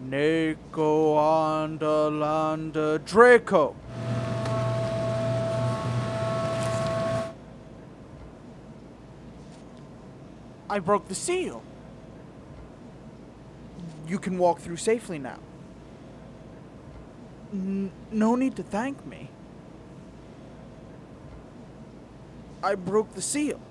Neko Andalanda Draco. I broke the seal. You can walk through safely now. No need to thank me. I broke the seal.